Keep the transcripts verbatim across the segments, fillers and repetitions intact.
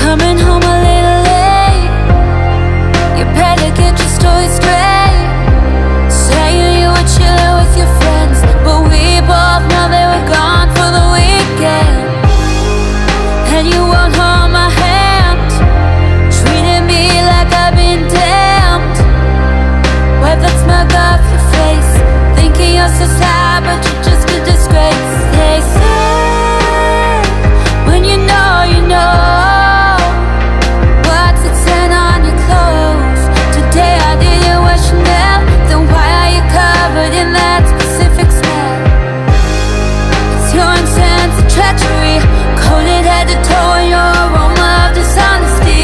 coming home a little late. You better get your story straight. Saying you were chilling with your friends, but we both know they were gone for the weekend. And you won't hold my hand, treating me like I've been damned. Wipe that smug off your face, thinking you're so sad, but you're just a disgrace. They say, when you know, you know. What's it scent on your clothes? Today I didn't wear Chanel, then why are you covered in that specific smell? It's your incense and treachery, coated head to toe in your aroma of dishonesty.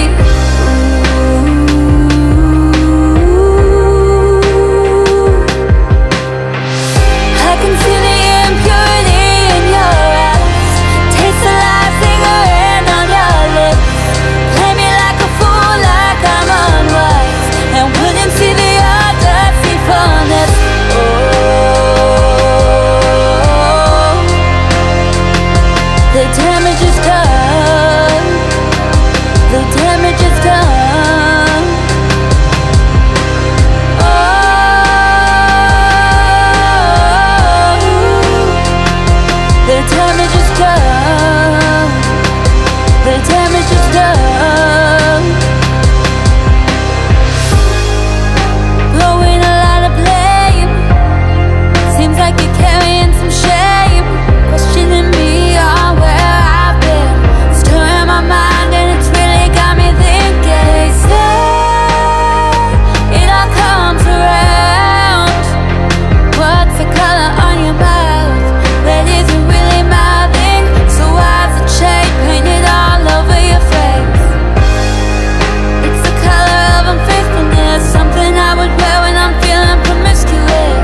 I can see the impurity in your eyes, taste the last cigarette on your lips. Play me like a fool, like I'm unwise, and wouldn't see the other deceitfulness. Oh, the damage is done. The damage is done. Oh, the damage is done. The damage is done. Blowing a lot of blame, seems like you're carrying some shame, questioning me on where I've been, stirring my mind and it's really got me thinking. They say it all comes around. What's the color on your mouth? That isn't really my thing. So why's the shade painted all over your face? It's the color of unfaithfulness, something I would wear when I'm feeling promiscuous.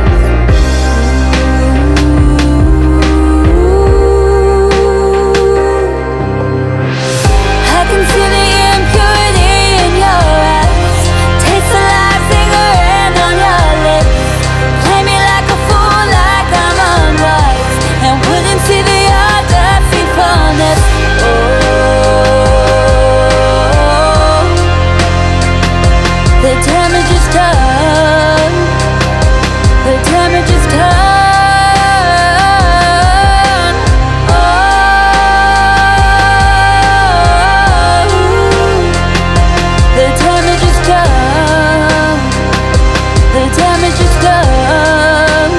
I can see the impurity in your eyes, taste the last cigarette on your lips. Play me like a fool, like I'm unwise, and wouldn't see the other deceitfulness. Oh, the damage is done. The damage is done. Oh, the damage is done. The damage is done.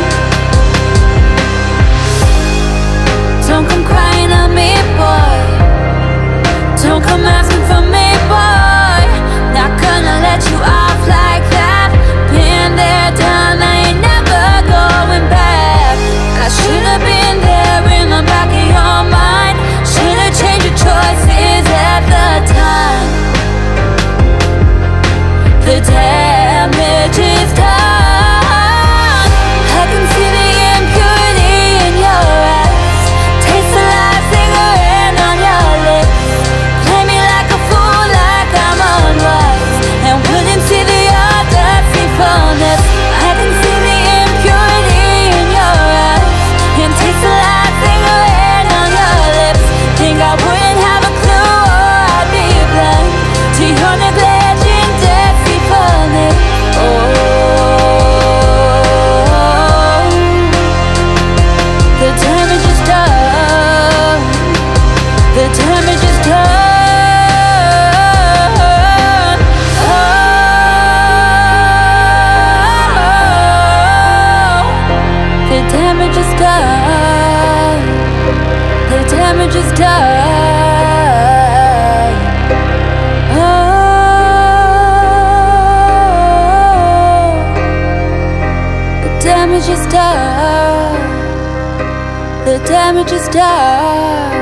Don't come crying on me, boy. Don't come asking for me, boy. Not gonna let you off like that. Been there, done that, ain't never going back. I should've been there in the back of your mind. Should've changed your choices at the time. The damage is done. I can see the impurity in your eyes, taste the last cigarette on your lips. Play me like a fool, like I'm unwise, and wouldn't see the other deceitfulness. I can see the impurity in your eyes, and taste the last cigarette on your lips. Think I wouldn't have a clue, or I'd be blind to your neglect and deceitfulness. Oh, the damage is done. The damage is done. Oh, the damage is done. The damage is done. Oh, the damage is done. The damage is done.